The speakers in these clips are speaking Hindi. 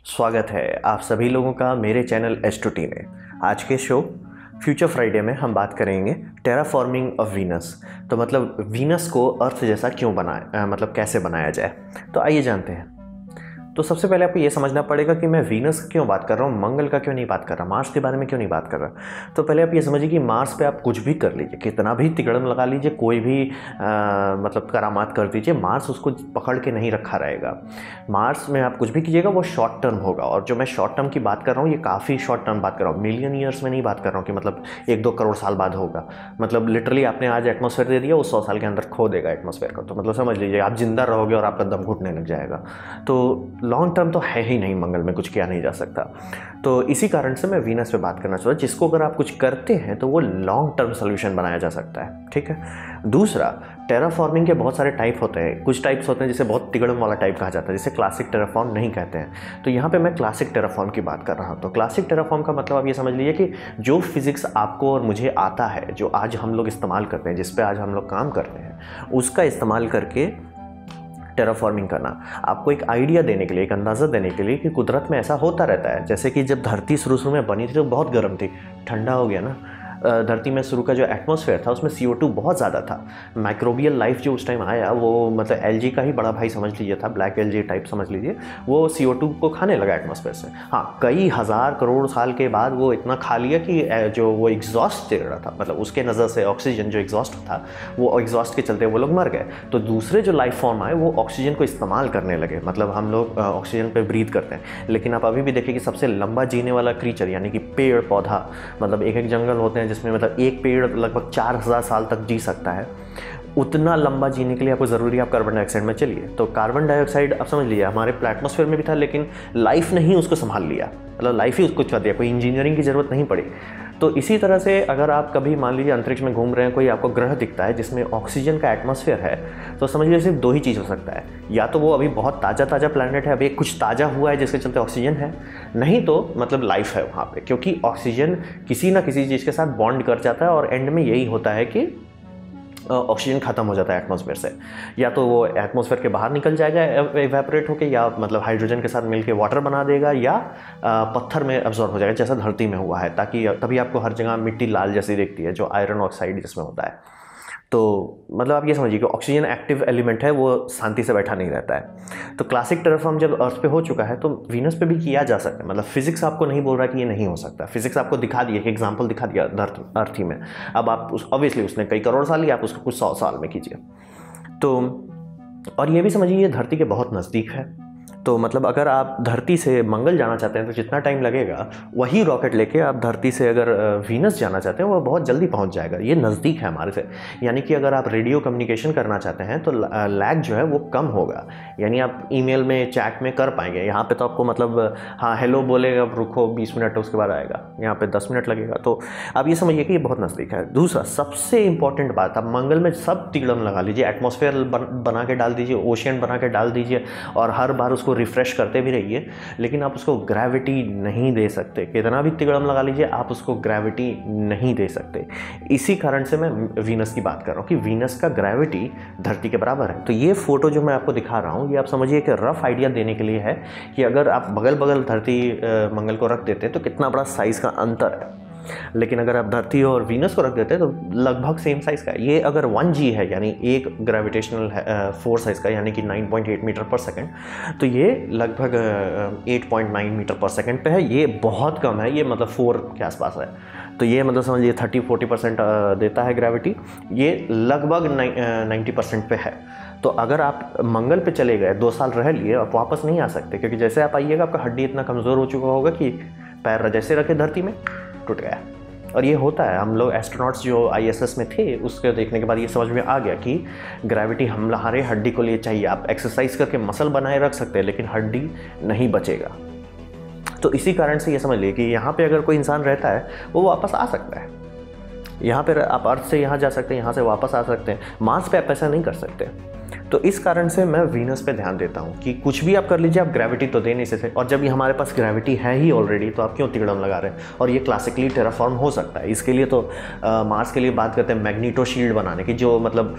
स्वागत है आप सभी लोगों का मेरे चैनल H2T में। आज के शो फ्यूचर फ्राइडे में हम बात करेंगे टेराफॉर्मिंग ऑफ वीनस। तो मतलब वीनस को अर्थ जैसा क्यों बनाया, मतलब कैसे बनाया जाए। तो आइए जानते हैं। तो सबसे पहले आपको ये समझना पड़ेगा कि मैं वीनस क्यों बात कर रहा हूँ, मंगल का क्यों नहीं बात कर रहा, मार्स के बारे में क्यों नहीं बात कर रहा। तो पहले आप ये समझिए कि मार्स पे आप कुछ भी कर लीजिए, कितना भी तिकड़म लगा लीजिए, कोई भी मतलब करामात कर दीजिए, मार्स उसको पकड़ के नहीं रखा रहेगा। मार्स में आप कुछ भी कीजिएगा वो शॉर्ट टर्म होगा। और जो मैं शॉर्ट टर्म की बात कर रहा हूँ ये काफ़ी शॉर्ट टर्म बात कर रहा हूँ, मिलियन ईयर्स में नहीं बात कर रहा हूँ कि मतलब 1-2 करोड़ साल बाद होगा। मतलब लिटरली आपने आज एटमॉस्फेयर दे दिया, वो 100 साल के अंदर खो देगा एटमॉस्फेयर को। तो मतलब समझ लीजिए आप जिंदा रहोगे और आपका दम घुटने लग जाएगा। तो लॉन्ग टर्म तो है ही नहीं, मंगल में कुछ किया नहीं जा सकता। तो इसी कारण से मैं वीनस पे बात करना चाहता हूँ, जिसको अगर आप कुछ करते हैं तो वो लॉन्ग टर्म सोल्यूशन बनाया जा सकता है। ठीक है। दूसरा, टेराफॉर्मिंग के बहुत सारे टाइप होते हैं। कुछ टाइप्स होते हैं जिसे बहुत तिगड़म वाला टाइप कहा जाता है, जिसे क्लासिक टेराफॉर्म नहीं कहते हैं। तो यहाँ पे मैं क्लासिक टेराफॉर्म की बात कर रहा हूँ। तो क्लासिक टेराफॉर्म का मतलब आप ये समझ लीजिए कि जो फिजिक्स आपको और मुझे आता है, जो आज हम लोग इस्तेमाल करते हैं, जिस पे आज हम लोग काम करते हैं, उसका इस्तेमाल करके टेराफॉर्मिंग करना। आपको एक आइडिया देने के लिए, एक अंदाज़ा देने के लिए कि कुदरत में ऐसा होता रहता है। जैसे कि जब धरती शुरू में बनी थी तो बहुत गर्म थी, ठंडा हो गया ना। धरती में शुरू का जो एटमॉस्फेयर था उसमें CO2 बहुत ज़्यादा था। माइक्रोबियल लाइफ जो उस टाइम आया वो मतलब एलजी का ही बड़ा भाई समझ लीजिए था, ब्लैक एलजी टाइप समझ लीजिए। वो CO2 को खाने लगा एटमॉस्फेयर से। हाँ, कई हज़ार करोड़ साल के बाद वो इतना खा लिया कि जो वो एग्जॉस्ट दे रहा था, मतलब उसके नज़र से ऑक्सीजन जो एग्जॉस्ट था, वो एग्जॉस्ट के चलते वो लोग मर गए। तो दूसरे जो लाइफ फॉर्म आए वो ऑक्सीजन को इस्तेमाल करने लगे। मतलब हम लोग ऑक्सीजन पे ब्रीथ करते हैं, लेकिन आप अभी भी देखिए कि सबसे लंबा जीने वाला क्रीचर यानी कि पेड़ पौधा, मतलब एक जंगल होते हैं जिसमें मतलब एक पेड़ लगभग 4000 साल तक जी सकता है। उतना लंबा जीने के लिए आपको ज़रूरी है आप कार्बन डाइऑक्साइड में चलिए। तो कार्बन डाइऑक्साइड आप समझ लीजिए हमारे एटमॉस्फेयर में भी था, लेकिन लाइफ ने ही उसको संभाल लिया, मतलब लाइफ ही उसको छोड़ दिया, कोई इंजीनियरिंग की ज़रूरत नहीं पड़ी। तो इसी तरह से अगर आप कभी मान लीजिए अंतरिक्ष में घूम रहे हैं, कोई आपको ग्रह दिखता है जिसमें ऑक्सीजन का एटमॉस्फेयर है, तो समझ लीजिए सिर्फ 2 ही चीज़ हो सकता है। या तो वो अभी बहुत ताज़ा प्लैनेट है, अभी कुछ ताज़ा हुआ है जिसके चलते ऑक्सीजन है, नहीं तो मतलब लाइफ है वहाँ पे, क्योंकि ऑक्सीजन किसी ना किसी चीज़ के साथ बॉन्ड कर जाता है और एंड में यही होता है कि ऑक्सीजन खत्म हो जाता है एटमॉस्फेयर से। या तो वो एटमॉस्फेयर के बाहर निकल जाएगा इवेपोरेट होके, या मतलब हाइड्रोजन के साथ मिलके वाटर बना देगा, या पत्थर में अब्जॉर्ब हो जाएगा जैसा धरती में हुआ है। ताकि तभी आपको हर जगह मिट्टी लाल जैसी दिखती है, जो आयरन ऑक्साइड जिसमें होता है। तो मतलब आप ये समझिए कि ऑक्सीजन एक्टिव एलिमेंट है, वो शांति से बैठा नहीं रहता है। तो क्लासिक टेराफॉर्म जब अर्थ पे हो चुका है तो वीनस पे भी किया जा सकता है। मतलब फिजिक्स आपको नहीं बोल रहा कि ये नहीं हो सकता, फिजिक्स आपको दिखा दिया, एक एग्जांपल दिखा दिया अर्थ ही में। अब आप ऑब्वियसली उसने कई करोड़ साल लिया, आप उसको कुछ 100 साल में कीजिए। तो और ये भी समझिए ये धरती के बहुत नज़दीक है। तो मतलब अगर आप धरती से मंगल जाना चाहते हैं तो जितना टाइम लगेगा, वही रॉकेट लेके आप धरती से अगर वीनस जाना चाहते हैं वो बहुत जल्दी पहुंच जाएगा। ये नज़दीक है हमारे से। यानी कि अगर आप रेडियो कम्युनिकेशन करना चाहते हैं तो लैग जो है वो कम होगा, यानी आप ईमेल में चैट में कर पाएंगे। यहाँ पे तो आपको मतलब हाँ हेलो बोलेगा, रुको 20 मिनट उसके बाद आएगा, यहाँ पे 10 मिनट लगेगा। तो आप ये समझिए कि ये बहुत नज़दीक है। दूसरा सबसे इंपॉर्टेंट बात, आप मंगल में सब तिगड़म लगा लीजिए, एटमॉस्फेयर बना के डाल दीजिए, ओशियन बना के डाल दीजिए, और हर बार उसको रिफ्रेश करते भी रहिए, लेकिन आप उसको ग्रेविटी नहीं दे सकते। कितना भी तिगड़म लगा लीजिए आप उसको ग्रेविटी नहीं दे सकते। इसी कारण से मैं वीनस की बात कर रहा हूँ कि वीनस का ग्रेविटी धरती के बराबर है। तो ये फोटो जो मैं आपको दिखा रहा हूँ ये आप समझिए कि रफ आइडिया देने के लिए है कि अगर आप बगल बगल धरती मंगल को रख देते तो कितना बड़ा साइज़ का अंतर है, लेकिन अगर आप धरती और वीनस को रख देते हैं तो लगभग सेम साइज़ का है। ये अगर 1G है यानी एक ग्रेविटेशनल फोर्स है इसका, यानी कि 9.8 मीटर पर सेकंड, तो ये लगभग 8.9 मीटर पर सेकंड पे है। ये बहुत कम है, ये मतलब 4 के आसपास है। तो ये मतलब समझिए 30-40% देता है ग्रेविटी, ये लगभग 90% पे है। तो अगर आप मंगल पे चले गए, 2 साल रह लिए, आप वापस नहीं आ सकते, क्योंकि जैसे आप आइएगा आपका हड्डी इतना कमज़ोर हो चुका होगा कि पैर जैसे रखे धरती में टूट गया। और ये होता है, हम लोग एस्ट्रोनॉट्स जो ISS में थे उसके देखने के बाद ये समझ में आ गया कि ग्रेविटी हमारे हड्डी को लिए चाहिए। आप एक्सरसाइज करके मसल बनाए रख सकते हैं लेकिन हड्डी नहीं बचेगा। तो इसी कारण से ये समझ लीजिए कि यहाँ पे अगर कोई इंसान रहता है वो वापस आ सकता है। यहाँ पर आप अर्थ से यहाँ जा सकते हैं, यहाँ से वापस आ सकते हैं। मार्स पे आप ऐसा नहीं कर सकते। तो इस कारण से मैं वीनस पे ध्यान देता हूँ कि कुछ भी आप कर लीजिए, आप ग्रेविटी तो दे नहीं सकते। और जब ये हमारे पास ग्रेविटी है ही ऑलरेडी तो आप क्यों तिगड़म लगा रहे हैं। और ये क्लासिकली टेराफॉर्म हो सकता है। इसके लिए तो मार्स के लिए बात करते हैं मैग्नीटो शील्ड बनाने की, जो मतलब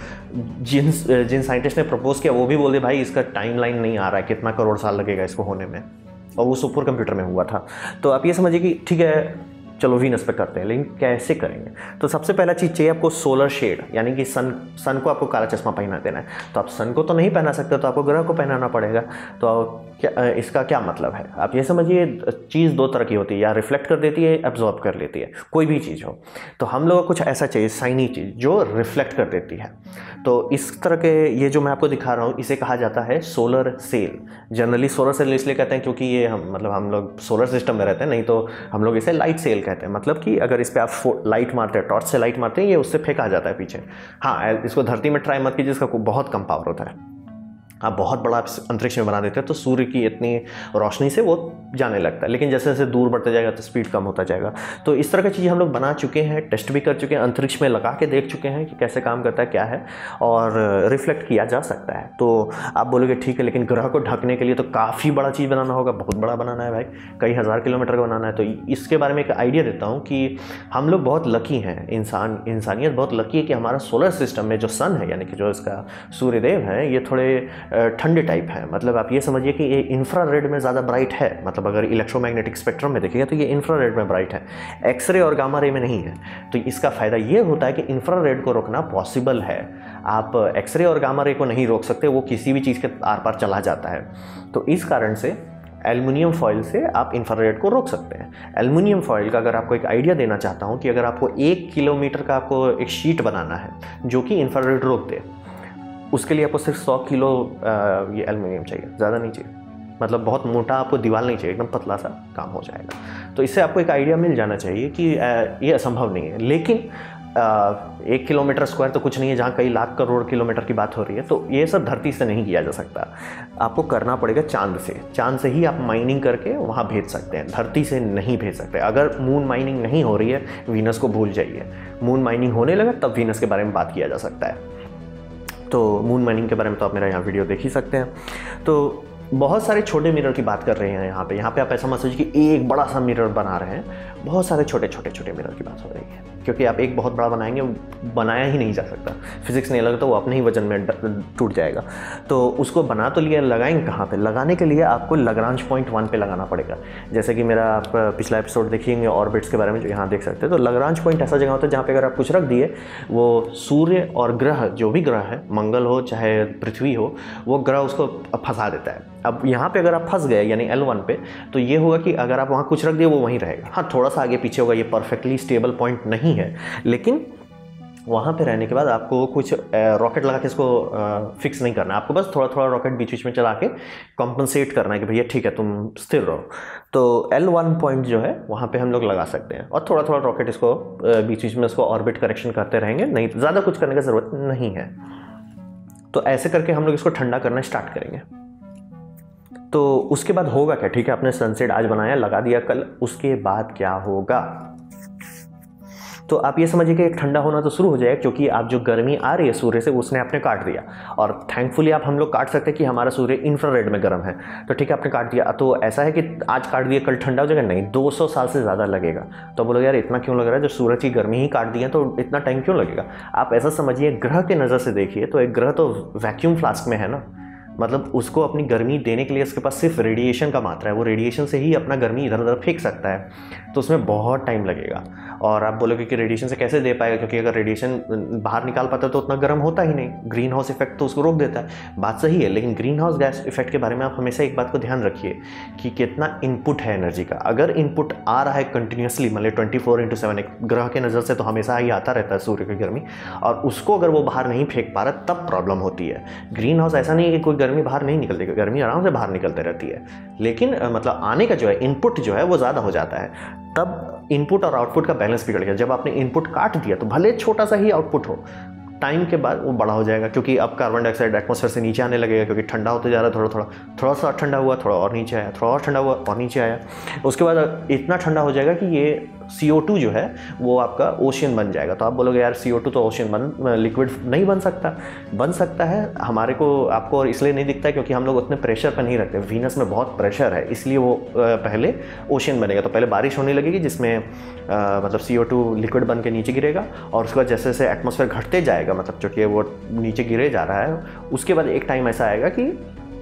जिन साइंटिस्ट ने प्रपोज किया वो भी बोले भाई इसका टाइमलाइन नहीं आ रहा है, कितना करोड़ साल लगेगा इसको होने में। और वो सुपर कंप्यूटर में हुआ था। तो आप ये समझिए कि ठीक है चलो वीनस पे करते हैं, लेकिन कैसे करेंगे? तो सबसे पहला चीज़ चाहिए आपको सोलर शेड, यानी कि सन को आपको काला चश्मा पहना देना है। तो आप सन को तो नहीं पहना सकते, तो आपको ग्रह को पहनाना पड़ेगा। तो क्या इसका क्या मतलब है? आप ये समझिए चीज़ दो तरह की होती है, या रिफ्लेक्ट कर देती है, एब्जॉर्ब कर लेती है, कोई भी चीज़ हो। तो हम लोग को कुछ ऐसा चाहिए शाइनी चीज़ जो रिफ्लेक्ट कर देती है। तो इस तरह के ये जो मैं आपको दिखा रहा हूँ इसे कहा जाता है solar cell. Generally solar cell इसलिए कहते हैं क्योंकि ये हम लोग सोलर सिस्टम में रहते हैं, नहीं तो हम लोग इसे लाइट सेल कहते हैं। मतलब कि अगर इस पर आप लाइट मारते हैं, टॉर्च से लाइट मारते हैं, ये उससे फेंका जाता है पीछे। हाँ, इसको धरती में ट्राई मत कीजिए, इसका बहुत कम पावर होता है। आप बहुत बड़ा अंतरिक्ष में बना देते हैं तो सूर्य की इतनी रोशनी से वो जाने लगता है, लेकिन जैसे जैसे दूर बढ़ते जाएगा तो स्पीड कम होता जाएगा। तो इस तरह की चीज़ें हम लोग बना चुके हैं, टेस्ट भी कर चुके हैं, अंतरिक्ष में लगा के देख चुके हैं कि कैसे काम करता है, क्या है, और रिफ्लेक्ट किया जा सकता है। तो आप बोलोगे ठीक है, लेकिन ग्रह को ढकने के लिए तो काफ़ी बड़ा चीज़ बनाना होगा, बहुत बड़ा बनाना है भाई, कई हज़ार किलोमीटर का बनाना है। तो इसके बारे में एक आइडिया देता हूँ कि हम लोग बहुत लकी हैं, इंसानियत बहुत लकी है कि हमारा सोलर सिस्टम में जो सन है, यानी कि जो इसका सूर्यदेव है, ये थोड़े ठंडे टाइप है। मतलब आप ये समझिए कि ये इंफ्रारेड में ज़्यादा ब्राइट है। मतलब अगर इलेक्ट्रोमैग्नेटिक स्पेक्ट्रम में देखिएगा तो ये इंफ्रारेड में ब्राइट है, एक्सरे और गामा रे में नहीं है। तो इसका फ़ायदा ये होता है कि इंफ्रारेड को रोकना पॉसिबल है। आप एक्सरे और गामा रे को नहीं रोक सकते, वो किसी भी चीज़ के आर पार चला जाता है। तो इस कारण से एल्युमिनियम फॉइल से आप इंफ्रारेड को रोक सकते हैं। एल्युमिनियम फॉइल का अगर आपको एक आइडिया देना चाहता हूँ कि अगर आपको 1 किलोमीटर का आपको एक शीट बनाना है जो कि इंफ्रारेड रोक दे, उसके लिए आपको सिर्फ 100 किलो ये एल्युमिनियम चाहिए, ज़्यादा नहीं चाहिए। मतलब बहुत मोटा आपको दीवार नहीं चाहिए, एकदम पतला सा काम हो जाएगा। तो इससे आपको एक आइडिया मिल जाना चाहिए कि ये असंभव नहीं है। लेकिन 1 किलोमीटर स्क्वायर तो कुछ नहीं है, जहाँ कई लाख करोड़ किलोमीटर की बात हो रही है। तो ये सब धरती से नहीं किया जा सकता, आपको करना पड़ेगा चांद से। चांद से ही आप माइनिंग करके वहाँ भेज सकते हैं, धरती से नहीं भेज सकते। अगर मून माइनिंग नहीं हो रही है, वीनस को भूल जाइए। मून माइनिंग होने लगा तब वीनस के बारे में बात किया जा सकता है। तो मून माइनिंग के बारे में तो आप मेरा यहाँ वीडियो देख ही सकते हैं। तो बहुत सारे छोटे मिरर की बात कर रहे हैं यहाँ पे आप ऐसा मत सोचिए कि एक बड़ा सा मिरर बना रहे हैं, बहुत सारे छोटे छोटे मिरर की बात हो रही है। क्योंकि आप एक बहुत बड़ा बनाएंगे, बनाया ही नहीं जा सकता, फिजिक्स नहीं लगता, वो अपने ही वजन में टूट जाएगा। तो उसको बना तो लिया, लगाएंगे कहाँ पे? लगाने के लिए आपको लाग्रांज पॉइंट 1 पे लगाना पड़ेगा। जैसे कि मेरा आप पिछला एपिसोड देखिएंगे ऑर्बिट्स के बारे में, जो यहाँ देख सकते हैं। तो लाग्रांज पॉइंट ऐसा जगह होता है जहाँ पे अगर आप कुछ रख दिए, वो सूर्य और ग्रह, जो भी ग्रह है, मंगल हो चाहे पृथ्वी हो, वो ग्रह उसको फंसा देता है। अब यहाँ पे अगर आप फंस गए यानी L1 पे, तो ये होगा कि अगर आप वहाँ कुछ रख दिए वो वहीं रहेगा। हाँ, थोड़ा सा आगे पीछे होगा, ये परफेक्टली स्टेबल पॉइंट नहीं है, लेकिन वहाँ पे रहने के बाद आपको कुछ रॉकेट लगा के इसको फिक्स नहीं करना है। आपको बस थोड़ा थोड़ा रॉकेट बीच बीच में चला के कॉम्पनसेट करना है कि भैया ठीक है तुम स्थिर रहो। तो L1 पॉइंट जो है वहाँ पे हम लोग लगा सकते हैं, और थोड़ा थोड़ा रॉकेट इसको बीच बीच में इसको ऑर्बिट करेक्शन करते रहेंगे, नहीं ज़्यादा कुछ करने की ज़रूरत नहीं है। तो ऐसे करके हम लोग इसको ठंडा करना स्टार्ट करेंगे। तो उसके बाद होगा क्या? ठीक है, आपने सनसेट आज बनाया, लगा दिया कल, उसके बाद क्या होगा? तो आप ये समझिए कि ठंडा होना तो शुरू हो जाएगा, क्योंकि आप जो गर्मी आ रही है सूर्य से उसने आपने काट दिया। और थैंकफुली आप हम लोग काट सकते हैं कि हमारा सूर्य इंफ्रारेड में गर्म है। तो ठीक है, आपने काट दिया, तो ऐसा है कि आज काट दिया कल ठंडा हो जाएगा? नहीं, 200 साल से ज़्यादा लगेगा। तो बोलोगे यार इतना क्यों लग रहा है, जब सूरज की गर्मी ही काट दी है तो इतना टाइम क्यों लगेगा? आप ऐसा समझिए, ग्रह के नज़र से देखिए तो एक ग्रह तो वैक्यूम फ्लास्क में है ना, मतलब उसको अपनी गर्मी देने के लिए उसके पास सिर्फ रेडिएशन का मात्रा है, वो रेडिएशन से ही अपना गर्मी इधर उधर फेंक सकता है। तो उसमें बहुत टाइम लगेगा। और आप बोलोगे कि रेडिएशन से कैसे दे पाएगा, क्योंकि अगर रेडिएशन बाहर निकाल पाता तो उतना गर्म होता ही नहीं, ग्रीन हाउस इफेक्ट तो उसको रोक देता है। बात सही है, लेकिन ग्रीन हाउस गैस इफेक्ट के बारे में आप हमेशा एक बात को ध्यान रखिए कि कितना इनपुट है एनर्जी का। अगर इनपुट आ रहा है कंटिन्यूसली, मतलब 24/7 एक ग्रह के नज़र से तो हमेशा ही आता रहता है सूर्य की गर्मी, और उसको अगर वो बाहर नहीं फेंक पा रहा तब प्रॉब्लम होती है। ग्रीन हाउस ऐसा नहीं है कि कोई गर्मी बाहर नहीं निकलती, गर्मी आराम से बाहर निकलते रहती है, लेकिन मतलब आने का जो है इनपुट जो है वो ज़्यादा हो जाता है। तब इनपुट और आउटपुट का बैलेंस बिगड़ गया। जब आपने इनपुट काट दिया तो भले छोटा सा ही आउटपुट हो, टाइम के बाद वो बड़ा हो जाएगा, क्योंकि अब कार्बन डाइऑक्साइड एटमॉस्फेयर से नीचे आने लगेगा, क्योंकि ठंडा होते जा रहा है। थोड़ा सा ठंडा हुआ, थोड़ा और नीचे आया, थोड़ा और ठंडा हुआ और नीचे आया। उसके बाद इतना ठंडा हो जाएगा कि ये CO2 जो है वो आपका ओशियन बन जाएगा। तो आप बोलोगे यार CO2 तो ओशियन लिक्विड नहीं बन सकता। बन सकता है, हमारे को आपको और इसलिए नहीं दिखता है क्योंकि हम लोग उतने प्रेशर पर नहीं रखते। वीनस में बहुत प्रेशर है, इसलिए वो पहले ओशियन बनेगा। तो पहले बारिश होने लगेगी जिसमें मतलब CO2 लिक्विड बन के नीचे गिरेगा, और उसके बाद जैसे जैसे एटमॉस्फेयर घटते जाएगा, मतलब चूँकि वो नीचे गिरे जा रहा है, उसके बाद एक टाइम ऐसा आएगा कि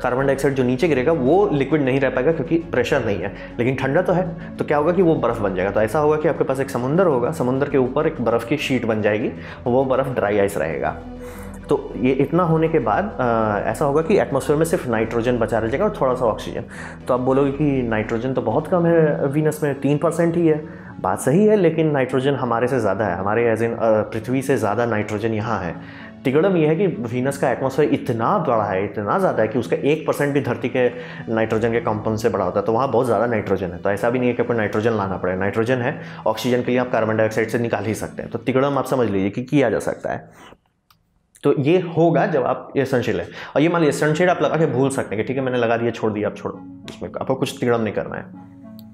कार्बन डाइऑक्साइड जो नीचे गिरेगा वो लिक्विड नहीं रह पाएगा क्योंकि प्रेशर नहीं है, लेकिन ठंडा तो है। तो क्या होगा कि वो बर्फ़ बन जाएगा। तो ऐसा होगा कि आपके पास एक समुंदर होगा, समुंदर के ऊपर एक बर्फ़ की शीट बन जाएगी, वो बर्फ़ ड्राई आइस रहेगा। तो ये इतना होने के बाद ऐसा होगा कि एटमॉस्फेयर में सिर्फ नाइट्रोजन बचा रह जाएगा और थोड़ा सा ऑक्सीजन। तो आप बोलोगे कि नाइट्रोजन तो बहुत कम है वीनस में, 3% ही है। बात सही है, लेकिन नाइट्रोजन हमारे से ज़्यादा है, हमारे एज इन पृथ्वी से ज़्यादा नाइट्रोजन यहाँ है। तिगड़म यह है कि वीनस का एटमॉस्फेयर इतना बड़ा है, इतना ज़्यादा है कि उसका 1% भी धरती के नाइट्रोजन के कंपाउंड से बड़ा होता है। तो वहाँ बहुत ज़्यादा नाइट्रोजन है। तो ऐसा भी नहीं है कि आपको नाइट्रोजन लाना पड़े, नाइट्रोजन है, ऑक्सीजन के लिए आप कार्बन डाइऑक्साइड से निकाल ही सकते हैं। तो तिगड़म आप समझ लीजिए कि किया जा सकता है। तो ये होगा जब आप ये सनशेड है, और ये मान लीजिए सनशेड आप लगा के भूल सकते हैं कि ठीक है मैंने लगा दिया, छोड़ दिया, आप छोड़ो, उसमें आपको कुछ तिगड़म नहीं करना है।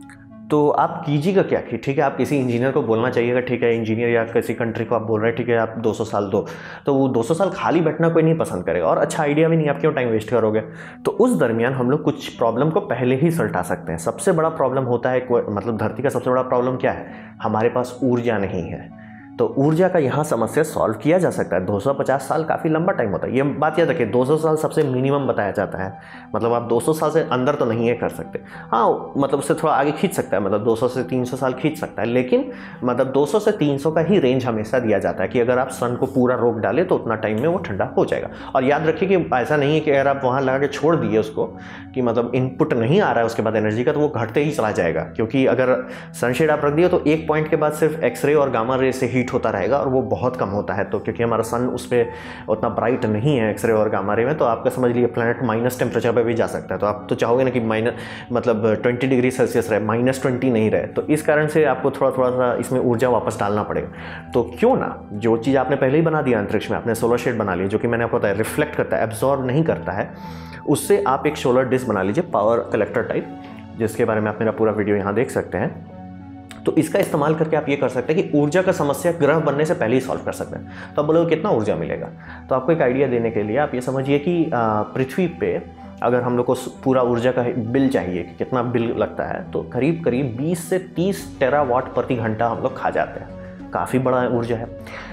तो आप कीजिएगा क्या कि ठीक है आप किसी इंजीनियर को बोलना चाहिएगा, ठीक है इंजीनियर या किसी कंट्री को आप बोल रहे हैं ठीक है आप 200 साल दो, तो वो 200 साल खाली बैठना कोई नहीं पसंद करेगा और अच्छा आइडिया भी नहीं, आप क्यों टाइम वेस्ट करोगे। तो उस दरमियान हम लोग कुछ प्रॉब्लम को पहले ही सुलझा सकते हैं। सबसे बड़ा प्रॉब्लम होता है, मतलब धरती का सबसे बड़ा प्रॉब्लम क्या है, हमारे पास ऊर्जा नहीं है। तो ऊर्जा का यहाँ समस्या सॉल्व किया जा सकता है। 250 साल काफ़ी लंबा टाइम होता है, ये बात याद रखिए, 200 साल सबसे मिनिमम बताया जाता है। मतलब आप 200 साल से अंदर तो नहीं है कर सकते, हाँ मतलब उससे थोड़ा आगे खींच सकता है, मतलब 200 से 300 साल खींच सकता है, लेकिन मतलब 200 से 300 का ही रेंज हमेशा दिया जाता है कि अगर आप सन को पूरा रोक डालें तो उतना टाइम में वो ठंडा हो जाएगा। और याद रखिए कि ऐसा नहीं है कि अगर आप वहाँ लगा के छोड़ दिए उसको कि मतलब इनपुट नहीं आ रहा है उसके बाद एनर्जी का, तो वो घटते ही चला जाएगा। क्योंकि अगर सनशेड आप रख दिए तो एक पॉइंट के बाद सिर्फ एक्सरे और गामा रे से हीट होता रहेगा और वो बहुत कम होता है। तो क्योंकि हमारा सन उस पर उतना ब्राइट नहीं है एक्सरे और गामा रे में, तो आपका समझ लीजिए प्लैनेट माइनस टेम्परेचर पे भी जा सकता है। तो आप तो चाहोगे ना कि मतलब 20 डिग्री सेल्सियस रहे, -20 नहीं रहे। तो इस कारण से आपको थोड़ा थोड़ा सा इसमें ऊर्जा वापस डालना पड़ेगा। तो क्यों ना जो चीज़ आपने पहले ही बना दिया अंतरिक्ष में, आपने सोलर शेड बना लिया जो कि मैंने आपको बताया रिफ्लेक्ट करता है, एब्जॉर्ब नहीं करता है, उससे आप एक सोलर डिस्क बना लीजिए पावर कलेक्टर टाइप, जिसके बारे में आप मेरा पूरा वीडियो यहाँ देख सकते हैं। तो इसका इस्तेमाल करके आप ये कर सकते हैं कि ऊर्जा का समस्या ग्रह बनने से पहले ही सॉल्व कर सकते हैं। तो आप बोलोगे कितना ऊर्जा मिलेगा, तो आपको एक आइडिया देने के लिए आप ये समझिए कि पृथ्वी पे अगर हम लोग को पूरा ऊर्जा का बिल चाहिए कि कितना बिल लगता है, तो करीब करीब 20 से 30 टेरावाट प्रति घंटा हम लोग खा जाते हैं। काफ़ी बड़ा ऊर्जा है।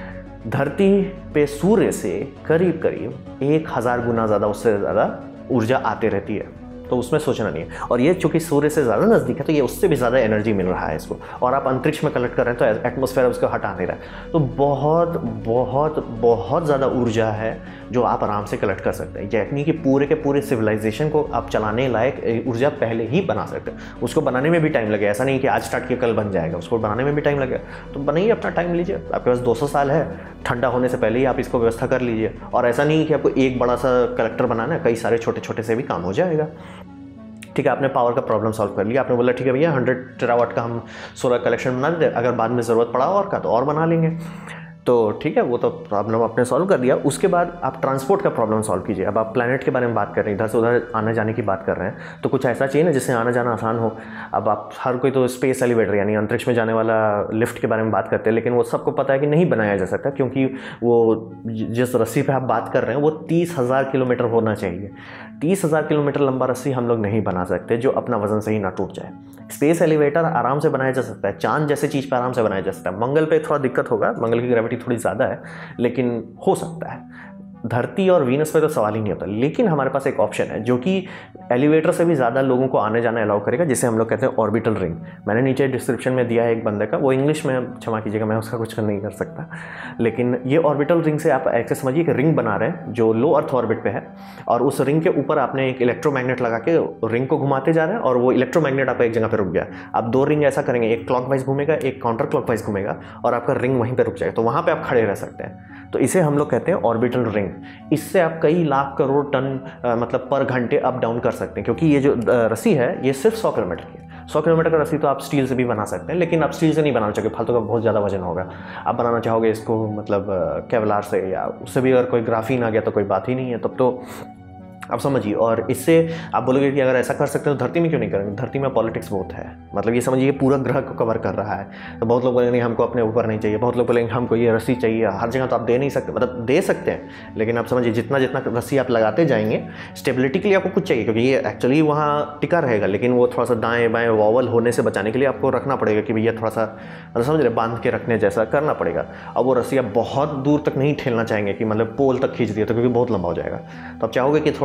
धरती पे सूर्य से करीब करीब 1000 गुना ज़्यादा, उससे ज़्यादा ऊर्जा आते रहती है। तो उसमें सोचना नहीं है। और ये चूंकि सूर्य से ज़्यादा नज़दीक है तो ये उससे भी ज़्यादा एनर्जी मिल रहा है इसको, और आप अंतरिक्ष में कलेक्ट कर रहे हैं तो एटमॉस्फेयर उसको हटा नहीं रहा है। तो बहुत बहुत बहुत ज़्यादा ऊर्जा है जो आप आराम से कलेक्ट कर सकते हैं। यानी कि पूरे के पूरे सिविलाइजेशन को आप चलाने लायक ऊर्जा पहले ही बना सकते हैं। उसको बनाने में भी टाइम लगेगा, ऐसा नहीं कि आज स्टार्ट किया कल बन जाएगा, उसको बनाने में भी टाइम लगेगा। तो बनाइए, अपना टाइम लीजिए, आपके पास 200 साल है, ठंडा होने से पहले ही आप इसको व्यवस्था कर लीजिए। और ऐसा नहीं कि आपको एक बड़ा सा कलेक्टर बनाना है, कई सारे छोटे छोटे से भी काम हो जाएगा। ठीक है, आपने पावर का प्रॉब्लम सॉल्व कर लिया। आपने बोला ठीक है भैया 100 टेरावाट का हम सोलर कलेक्शन बना देते, अगर बाद में ज़रूरत पड़ा और का तो और बना लेंगे। तो ठीक है, वो तो प्रॉब्लम आपने सॉल्व कर दिया। उसके बाद आप ट्रांसपोर्ट का प्रॉब्लम सॉल्व कीजिए। अब आप प्लैनेट के बारे में बात कर रहे हैं, इधर से उधर आने जाने की बात कर रहे हैं, तो कुछ ऐसा चाहिए ना जिससे आना जाना आसान हो। अब आप हर कोई तो स्पेस एलिवेटर यानी अंतरिक्ष में जाने वाला लिफ्ट के बारे में बात करते हैं, लेकिन वो सबको पता है कि नहीं बनाया जा सकता, क्योंकि वो जिस रस्सी पर आप बात कर रहे हैं वो 30,000 किलोमीटर होना चाहिए। 30,000 किलोमीटर लंबा रस्सी हम लोग नहीं बना सकते जो अपना वजन से ही ना टूट जाए। स्पेस एलिवेटर आराम से बनाया जा सकता है, चांद जैसे चीज़ पर आराम से बनाया जा सकता है। मंगल पे थोड़ा दिक्कत होगा, मंगल की ग्रेविटी थोड़ी ज़्यादा है, लेकिन हो सकता है। धरती और वीनस पे तो सवाल ही नहीं होता। लेकिन हमारे पास एक ऑप्शन है जो कि एलिवेटर से भी ज़्यादा लोगों को आने जाना अलाउ करेगा, जिसे हम लोग कहते हैं ऑर्बिटल रिंग। मैंने नीचे डिस्क्रिप्शन में दिया है एक बंदे का, वो इंग्लिश में, क्षमा कीजिएगा मैं उसका कुछ नहीं कर सकता, लेकिन ये ऑर्बिटल रिंग से आप ऐसे समझिए कि रिंग बना रहे हैं जो लो अर्थ ऑर्बिट पे है, और उस रिंग के ऊपर आपने एक इलेक्ट्रोमैग्नेट लगा के रिंग को घुमाते जा रहे हैं, और वो इलेक्ट्रोमैग्नेट आपका एक जगह पर रुक गया। आप 2 रिंग ऐसा करेंगे, एक क्लॉकवाइज घूमेगा, एक काउंटर क्लॉकवाइज घूमेगा, और आपका रिंग वहीं पर रुक जाएगा। तो वहाँ पर आप खड़े रह सकते हैं। तो इसे हम लोग कहते हैं ऑर्बिटल रिंग। इससे आप कई लाख करोड़ टन मतलब पर घंटे अप डाउन कर सकते हैं, क्योंकि ये जो रस्सी है ये सिर्फ 100 किलोमीटर की है। 100 किलोमीटर का रस्सी तो आप स्टील से भी बना सकते हैं, लेकिन आप स्टील से नहीं बनाना चाहोगे, फालतू का बहुत ज़्यादा वजन होगा। आप बनाना चाहोगे इसको मतलब केवलार से, या उससे भी अगर कोई ग्राफीन आ गया तो कोई बात ही नहीं है, तब तो आप समझिए। और इससे आप बोलोगे कि अगर ऐसा कर सकते हो तो धरती में क्यों नहीं करेंगे। धरती में पॉलिटिक्स बहुत है, मतलब ये समझिए पूरा ग्रह को कवर कर रहा है। तो बहुत लोग बोलेंगे नहीं हमको अपने ऊपर नहीं चाहिए, बहुत लोग बोलेंगे हमको ये रस्सी चाहिए। हर जगह तो आप दे नहीं सकते, मतलब दे सकते हैं, लेकिन आप समझिए जितना जितना रस्सी आप लगाते जाएंगे, स्टेबिलिटी के लिए आपको कुछ चाहिए, क्योंकि ये एक्चुअली वहाँ टिका रहेगा, लेकिन वो थोड़ा सा दाएँ बाएँ वॉवल होने से बचाने के लिए आपको रखना पड़ेगा कि भैया थोड़ा सा मतलब समझ रहे बांध के रखने जैसा करना पड़ेगा। अब वो रस्सी आप बहुत दूर तक नहीं ठेलना चाहेंगे कि मतलब पोल तक खींच दिया तो, क्योंकि बहुत लंबा हो जाएगा। तो आप चाहोगे कि थोड़ा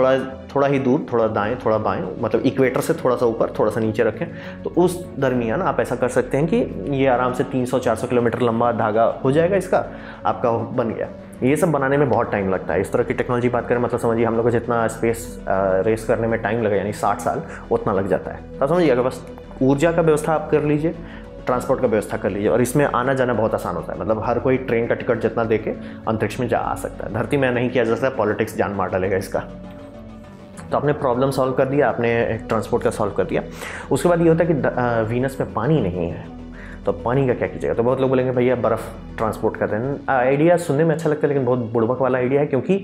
थोड़ा थोड़ा ही दूर, थोड़ा दाएं थोड़ा बाएं, मतलब इक्वेटर से थोड़ा सा ऊपर थोड़ा सा नीचे रखें, तो उस दरमियान आप ऐसा कर सकते हैं कि ये आराम से 300-400 किलोमीटर लंबा धागा हो जाएगा इसका, आपका बन गया। ये सब बनाने में बहुत टाइम लगता है। इस तरह की टेक्नोलॉजी बात करें, मतलब समझिए हम लोग को जितना स्पेस रेस करने में टाइम लगा, यानी 60 साल, उतना लग जाता है। तो समझिए अगर बस ऊर्जा का व्यवस्था आप कर लीजिए, ट्रांसपोर्ट का व्यवस्था कर लीजिए, और इसमें आना जाना बहुत आसान होता है। मतलब हर कोई ट्रेन का टिकट जितना दे के अंतरिक्ष में जा आ सकता है। धरती में नहीं किया जा सकता, पॉलिटिक्स जान मार डालेगा इसका। तो आपने प्रॉब्लम सॉल्व कर दिया, आपने ट्रांसपोर्ट का सॉल्व कर दिया। उसके बाद ये होता है कि वीनस में पानी नहीं है, तो पानी का क्या कीजिएगा? तो बहुत लोग बोलेंगे भैया बर्फ़ ट्रांसपोर्ट कर रहे हैं। आइडिया सुनने में अच्छा लगता है, लेकिन बहुत बुड़बक वाला आइडिया है, क्योंकि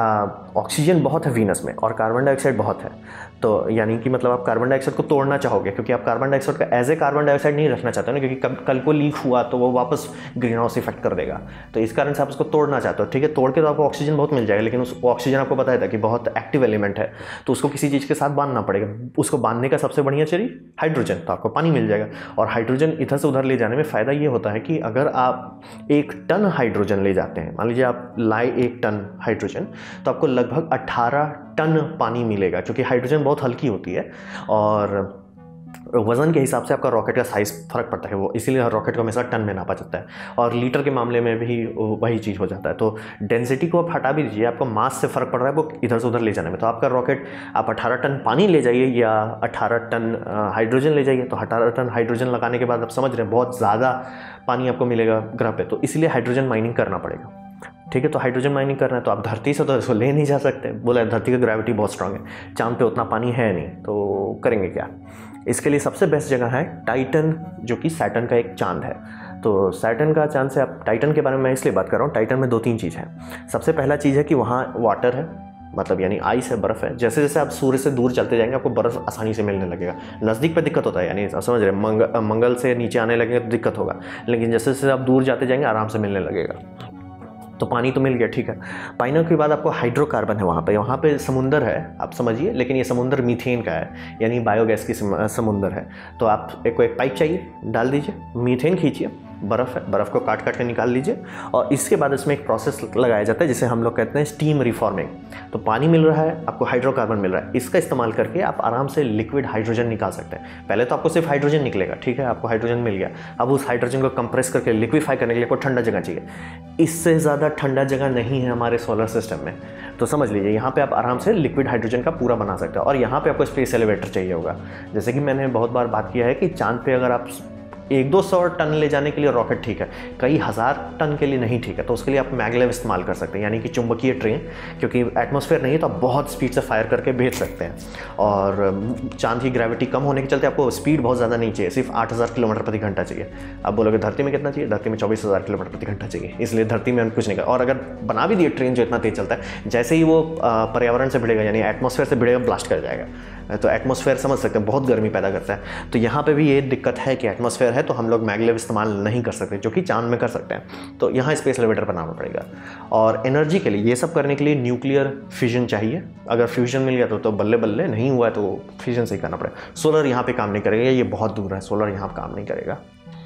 ऑक्सीजन बहुत है वीनस में और कार्बन डाइऑक्साइड बहुत है। तो यानी कि मतलब आप कार्बन डाइऑक्साइड को तोड़ना चाहोगे, क्योंकि आप कार्बन डाइऑक्साइड का एज ए कार्बन डाइऑक्साइड नहीं रखना चाहते हो ना, क्योंकि कल को लीक हुआ तो वो वापस ग्रीन हाउस इफेक्ट कर देगा। तो इस कारण से आप उसको तोड़ना चाहते हो, ठीक है। तोड़ के तो आपको ऑक्सीजन बहुत मिल जाएगा, लेकिन उस ऑक्सीजन आपको बताया था कि बहुत एक्टिव एलिमेंट है, तो उसको किसी चीज़ के साथ बांधना पड़ेगा। उसको बांधने का सबसे बढ़िया चीज़ हाइड्रोजन, तो आपको पानी मिल जाएगा। और हाइड्रोजन इधर से उधर ले जाने में फ़ायदा ये होता है कि अगर आप 1 टन हाइड्रोजन ले जाते हैं, मान लीजिए आप लाए 1 टन हाइड्रोजन, तो आपको लगभग 18 टन पानी मिलेगा, क्योंकि हाइड्रोजन बहुत हल्की होती है और वज़न के हिसाब से आपका रॉकेट का साइज़ फ़र्क पड़ता है, वो इसीलिए रॉकेट को हमेशा टन में नापा जाता है। और लीटर के मामले में भी वही चीज़ हो जाता है। तो डेंसिटी को आप हटा भी दीजिए, आपको मास से फ़र्क पड़ रहा है वो इधर से उधर ले जाने में। तो आपका रॉकेट, आप 18 टन पानी ले जाइए या 18 टन हाइड्रोजन ले जाइए, तो 18 टन हाइड्रोजन लगाने के बाद आप समझ रहे हैं बहुत ज़्यादा पानी आपको मिलेगा ग्रह पे। तो इसलिए हाइड्रोजन माइनिंग करना पड़ेगा, ठीक है। तो हाइड्रोजन माइनिंग करना है तो आप धरती से तो इसको ले नहीं जा सकते, बोला धरती की ग्रेविटी बहुत स्ट्रांग है, चांद पे उतना पानी है नहीं, तो करेंगे क्या? इसके लिए सबसे बेस्ट जगह है टाइटन, जो कि सैटर्न का एक चांद है। तो सैटर्न का चांद से आप, टाइटन के बारे में मैं इसलिए बात कर रहा हूँ, टाइटन में 2-3 चीज़ है। सबसे पहला चीज़ है कि वहाँ वाटर है, मतलब यानी आइस है, बर्फ़ है। जैसे जैसे आप सूर्य से दूर चलते जाएंगे आपको बर्फ़ आसानी से मिलने लगेगा। नज़दीक पे दिक्कत होता है, यानी समझ रहे हैं, मंगल से नीचे आने लगेगा तो दिक्कत होगा, लेकिन जैसे जैसे आप दूर जाते जाएंगे आराम से मिलने लगेगा। तो पानी तो मिल गया, ठीक है। पानी के बाद आपको हाइड्रोकार्बन है वहाँ पे समुंदर है, आप समझिए, लेकिन ये समुंदर मीथेन का है, यानी बायोगैस की समुंदर है। तो आप एक पाइप चाहिए, डाल दीजिए, मीथेन खींचिए, बर्फ़ है, बर्फ़ को काट काट के निकाल लीजिए, और इसके बाद इसमें एक प्रोसेस लगाया जाता है जिसे हम लोग कहते हैं स्टीम रिफॉर्मिंग। तो पानी मिल रहा है, आपको हाइड्रोकार्बन मिल रहा है, इसका इस्तेमाल करके आप आराम से लिक्विड हाइड्रोजन निकाल सकते हैं। पहले तो आपको सिर्फ हाइड्रोजन निकलेगा, ठीक है, आपको हाइड्रोजन मिल गया। अब उस हाइड्रोजन को कंप्रेस करके लिक्विफाई करने के लिए आपको ठंडा जगह चाहिए। इससे ज़्यादा ठंडा जगह नहीं है हमारे सोलर सिस्टम में। तो समझ लीजिए यहाँ पे आप आराम से लिक्विड हाइड्रोजन का पूरा बना सकते हो। और यहाँ पे आपको स्पेस एलिवेटर चाहिए होगा। जैसे कि मैंने बहुत बार बात किया है कि चांद पे अगर आप 100-200 टन ले जाने के लिए रॉकेट ठीक है, कई हज़ार टन के लिए नहीं ठीक है, तो उसके लिए आप मैगलेव इस्तेमाल कर सकते हैं, यानी कि चुंबकीय ट्रेन, क्योंकि एटमॉस्फेयर नहीं है तो आप बहुत स्पीड से फायर करके भेज सकते हैं। और चांद की ग्रेविटी कम होने के चलते आपको स्पीड बहुत ज़्यादा नहीं चाहिए, सिर्फ 8000 किलोमीटर प्रति घंटा चाहिए। आप बोलोगे धरती में कितना चाहिए? धरती में 24000 किलोमीटर प्रति घंटा चाहिए, इसलिए धरती में हम कुछ नहीं कर। और अगर बना भी दिए ट्रेन जो इतना तेज चलता है, जैसे ही वो पर्यावरण से भिड़ेगा, यानी एटमॉस्फेयर से भिड़ेगा, ब्लास्ट कर जाएगा। तो एटमॉस्फेयर समझ सकते हैं बहुत गर्मी पैदा करता है। तो यहाँ पे भी ये दिक्कत है कि एटमॉस्फेयर है तो हम लोग मैगलेव इस्तेमाल नहीं कर सकते, जो कि चांद में कर सकते हैं। तो यहाँ स्पेस एलिवेटर बनाना पड़ेगा। और एनर्जी के लिए, ये सब करने के लिए न्यूक्लियर फ्यूजन चाहिए। अगर फ्यूजन मिल गया तो बल्ले बल्ले, नहीं हुआ तो फ्यूजन से ही करना पड़ेगा। सोलर यहाँ पे काम नहीं करेगा, ये बहुत दूर है, सोलर यहाँ काम नहीं करेगा।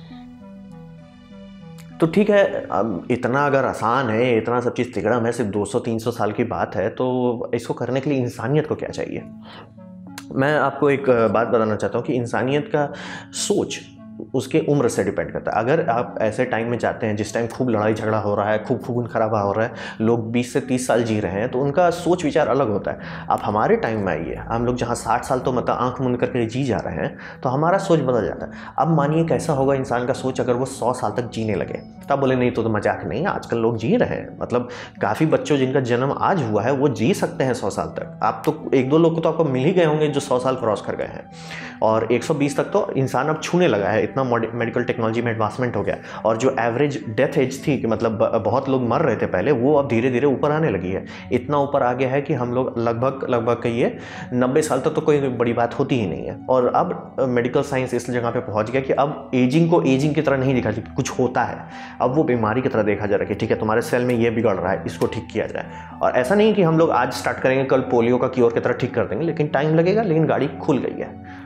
तो ठीक है, अब इतना अगर आसान है, इतना सब चीज़ तिगड़म है, सिर्फ 200-300 साल की बात है, तो इसको करने के लिए इंसानियत को क्या चाहिए? मैं आपको एक बात बताना चाहता हूँ कि इंसानियत का सोच उसके उम्र से डिपेंड करता है। अगर आप ऐसे टाइम में जाते हैं जिस टाइम खूब लड़ाई झगड़ा हो रहा है, खूब खून खराबा हो रहा है, लोग 20 से 30 साल जी रहे हैं, तो उनका सोच विचार अलग होता है। आप हमारे टाइम में आइए, हम लोग जहाँ 60 साल तो मतलब आंख मूंद करके जी जा रहे हैं, तो हमारा सोच बदल जाता है। अब मानिए कैसा होगा इंसान का सोच अगर वो 100 साल तक जीने लगे, तब बोले नहीं तो मजाक नहीं, आजकल लोग जी रहे हैं, मतलब काफ़ी बच्चों जिनका जन्म आज हुआ है वो जी सकते हैं 100 साल तक। आप तो 1-2 लोग को तो आपको मिल ही गए होंगे जो 100 साल क्रॉस कर गए हैं, और 120 तक तो इंसान अब छूने लगा है, इतना मेडिकल टेक्नोलॉजी में एडवांसमेंट हो गया। और जो एवरेज डेथ एज थी कि मतलब बहुत लोग मर रहे थे पहले, वो अब धीरे धीरे ऊपर आने लगी है। इतना ऊपर आ गया है कि हम लोग लगभग कहिए 90 साल तक तो कोई बड़ी बात होती ही नहीं है। और अब मेडिकल साइंस इस जगह पे पहुंच गया कि अब एजिंग को एजिंग की तरह नहीं देखा जाए, कुछ होता है, अब वो बीमारी की तरह देखा जा रहा है कि ठीक है तुम्हारे सेल में ये बिगड़ रहा है, इसको ठीक किया जाए। और ऐसा नहीं कि हम लोग आज स्टार्ट करेंगे कल पोलियो का क्योर की तरह ठीक कर देंगे, लेकिन टाइम लगेगा, लेकिन गाड़ी खुल गई है।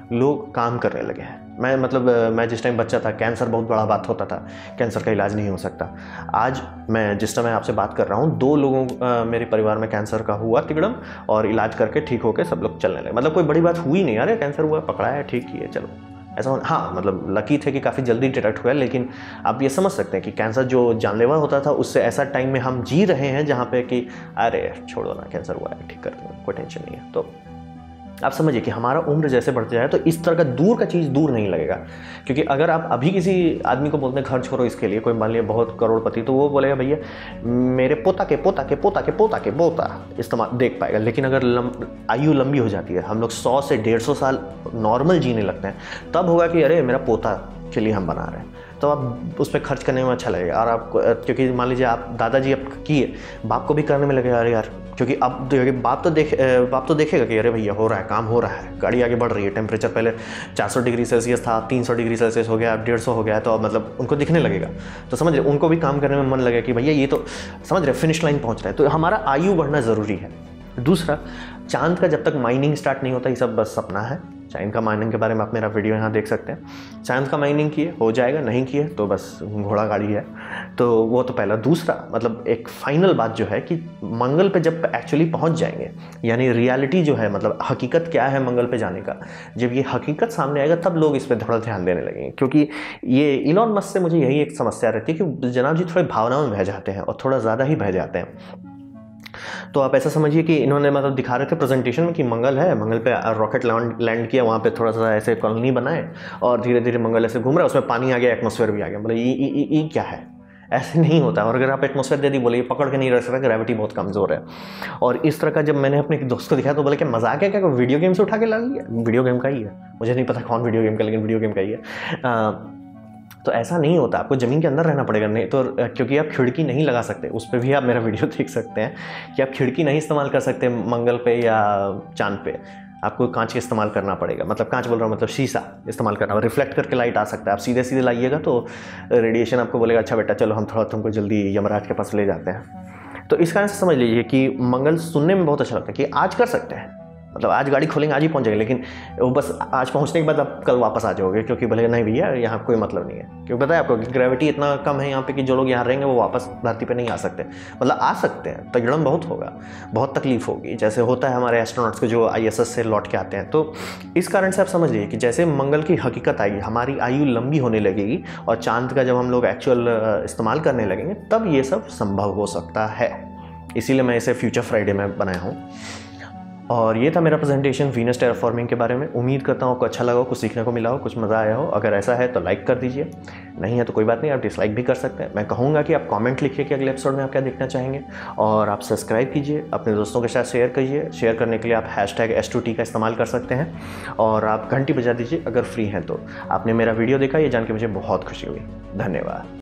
लोग काम करने लगे हैं। मैं जिस टाइम बच्चा था कैंसर बहुत बड़ा बात होता था, कैंसर का इलाज नहीं हो सकता। आज मैं जिस टाइम आपसे बात कर रहा हूँ 2 लोगों मेरे परिवार में कैंसर का हुआ तिगड़म, और इलाज करके ठीक होकर सब लोग चलने लगे। मतलब कोई बड़ी बात हुई नहीं, अरे कैंसर हुआ, पकड़ा है, ठीक ही है, चलो ऐसा हाँ मतलब लकी थे कि काफ़ी जल्दी डिटेक्ट हुआ। लेकिन आप ये समझ सकते हैं कि कैंसर जो जानलेवा होता था उससे ऐसा टाइम में हम जी रहे हैं जहाँ पे कि अरे छोड़ो ना, कैंसर हुआ है, ठीक कर दो, कोई टेंशन नहीं है। तो आप समझिए कि हमारा उम्र जैसे बढ़ते जाए तो इस तरह का दूर का चीज़ दूर नहीं लगेगा। क्योंकि अगर आप अभी किसी आदमी को बोलते हैं खर्च करो इसके लिए, कोई मान लिया बहुत करोड़पति, तो वो बोलेगा भैया मेरे पोता के पोता के पोता के पोता के पोता इस्तेमाल देख पाएगा। लेकिन अगर आयु लंबी हो जाती है, हम लोग 100 से 150 साल नॉर्मल जीने लगते हैं, तब होगा कि अरे मेरा पोता के लिए हम बना रहे हैं, तो आप उस पर खर्च करने में अच्छा लगेगा। और आप क्योंकि मान लीजिए आप दादाजी अब किए, बाप को भी करने में लगेगा अरे यार, क्योंकि अब बाप तो देखेगा कि अरे भैया हो रहा है, काम हो रहा है, गाड़ी आगे बढ़ रही है, टेम्परेचर पहले 400 डिग्री सेल्सियस था, 300 डिग्री सेल्सियस हो गया, अब 150 हो गया है, तो अब मतलब उनको दिखने लगेगा। तो समझ रहे, उनको भी काम करने में मन लगेगा कि भैया ये तो समझ रहे फिनिश लाइन पहुँच रहा है। तो हमारा आयु बढ़ना ज़रूरी है। दूसरा, चांद का जब तक माइनिंग स्टार्ट नहीं होता, ये सब बस सपना है। चांद का माइनिंग के बारे में आप मेरा वीडियो यहाँ देख सकते हैं। चांद का माइनिंग किए हो जाएगा, नहीं किए तो बस घोड़ा गाड़ी है। तो वो तो पहला। दूसरा मतलब एक फाइनल बात जो है कि मंगल पे जब एक्चुअली पहुँच जाएंगे, यानी रियलिटी जो है, मतलब हकीकत क्या है मंगल पे जाने का, जब ये हकीकत सामने आएगा तब लोग इस पर थोड़ा ध्यान देने लगेंगे। क्योंकि ये इलॉन मस्क से मुझे यही एक समस्या रहती है कि जनाब जी थोड़े भावनाओं में बह जाते हैं और थोड़ा ज़्यादा ही बह जाते हैं। तो आप ऐसा समझिए कि इन्होंने मतलब दिखा रहे थे प्रेजेंटेशन में कि मंगल है, मंगल पे रॉकेट लैंड किया, वहाँ पे थोड़ा सा ऐसे कॉलोनी बनाए और धीरे धीरे मंगल ऐसे घूम रहा है, उसमें पानी आ गया, एटमॉस्फेयर भी आ गया। बोले ये क्या है, ऐसे नहीं होता। और अगर आप एटमॉस्फेयर दे दी, बोले ये पकड़ के नहीं रख सकता, ग्रेविटी बहुत कमज़ोर है। और इस तरह का जब मैंने अपने दोस्त को दिखाया तो बोले कि मजाक है क्या, वीडियो गेम से उठा के ला लिया, वीडियो गेम का ही है, मुझे नहीं पता कौन वीडियो गेम का, लेकिन वीडियो गेम का ही है। तो ऐसा नहीं होता, आपको ज़मीन के अंदर रहना पड़ेगा। नहीं तो क्योंकि आप खिड़की नहीं लगा सकते, उस पर भी आप मेरा वीडियो देख सकते हैं कि आप खिड़की नहीं इस्तेमाल कर सकते मंगल पे या चांद पे, आपको कांच का इस्तेमाल करना पड़ेगा। मतलब कांच बोल रहा हूँ, मतलब शीशा इस्तेमाल करना, रिफ्लेक्ट करके लाइट आ सकता है। आप सीधे सीधे लाइएगा तो रेडिएशन आपको बोलेगा अच्छा बेटा चलो हम थोड़ा तुमको जल्दी यमराज के पास ले जाते हैं। तो इस कारण से समझ लीजिए कि मंगल सुनने में बहुत अच्छा लगता है कि आज कर सकते हैं, मतलब आज गाड़ी खोलेंगे आज ही पहुंच जाएंगे, लेकिन वो बस आज पहुंचने के बाद आप कल वापस आ जाओगे। क्योंकि बोलेगा नहीं भैया यहाँ कोई मतलब नहीं है, क्योंकि पता है आपको कि ग्रेविटी इतना कम है यहाँ पे कि जो लोग यहाँ रहेंगे वो वापस धरती पे नहीं आ सकते। मतलब आ सकते हैं, तगड़म बहुत होगा, बहुत तकलीफ होगी, जैसे होता है हमारे एस्ट्रोनॉट्स को जो ISS से लौट के आते हैं। तो इस कारण से आप समझ लीजिए कि जैसे मंगल की हकीकत आएगी, हमारी आयु लंबी होने लगेगी, और चांद का जब हम लोग एक्चुअल इस्तेमाल करने लगेंगे तब ये सब संभव हो सकता है। इसीलिए मैं इसे फ्यूचर फ्राइडे में बनाया हूँ। और ये था मेरा प्रेजेंटेशन वीनस टेराफॉर्मिंग के बारे में। उम्मीद करता हूँ आपको अच्छा लगा हो, कुछ सीखने को मिला हो, कुछ मज़ा आया हो। अगर ऐसा है तो लाइक कर दीजिए, नहीं है तो कोई बात नहीं, आप डिसलाइक भी कर सकते हैं। मैं कहूँगा कि आप कमेंट लिखिए कि अगले एपिसोड में आप क्या देखना चाहेंगे, और आप सब्सक्राइब कीजिए, अपने दोस्तों के साथ शेयर कीजिए। शेयर करने के लिए आप #S2T का इस्तेमाल कर सकते हैं, और आप घंटी बजा दीजिए अगर फ्री हैं तो। आपने मेरा वीडियो देखा, ये जान के मुझे बहुत खुशी हुई। धन्यवाद।